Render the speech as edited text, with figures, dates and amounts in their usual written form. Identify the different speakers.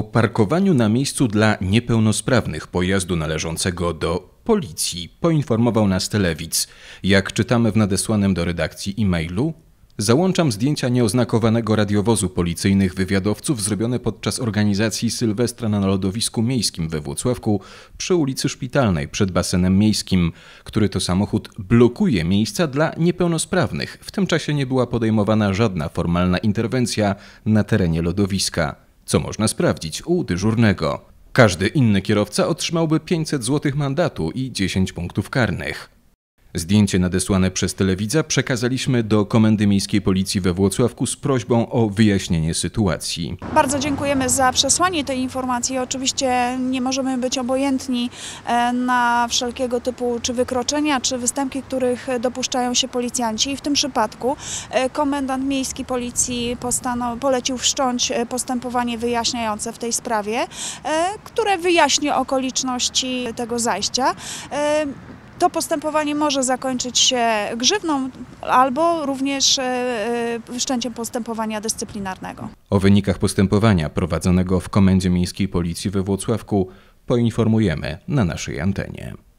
Speaker 1: O parkowaniu na miejscu dla niepełnosprawnych pojazdu należącego do policji poinformował nas Telewidz. Jak czytamy w nadesłanym do redakcji e-mailu, załączam zdjęcia nieoznakowanego radiowozu policyjnych wywiadowców zrobione podczas organizacji Sylwestra na lodowisku miejskim we Włocławku przy ulicy Szpitalnej przed basenem miejskim, który to samochód blokuje miejsca dla niepełnosprawnych. W tym czasie nie była podejmowana żadna formalna interwencja na terenie lodowiska, co można sprawdzić u dyżurnego. Każdy inny kierowca otrzymałby 500 zł mandatu i 10 punktów karnych. Zdjęcie nadesłane przez Telewidza przekazaliśmy do Komendy Miejskiej Policji we Włocławku z prośbą o wyjaśnienie sytuacji.
Speaker 2: Bardzo dziękujemy za przesłanie tej informacji. Oczywiście nie możemy być obojętni na wszelkiego typu czy wykroczenia, czy występki, których dopuszczają się policjanci. I w tym przypadku komendant miejski Policji polecił wszcząć postępowanie wyjaśniające w tej sprawie, które wyjaśni okoliczności tego zajścia. To postępowanie może zakończyć się grzywną albo również wszczęciem postępowania dyscyplinarnego.
Speaker 1: O wynikach postępowania prowadzonego w Komendzie Miejskiej Policji we Włocławku poinformujemy na naszej antenie.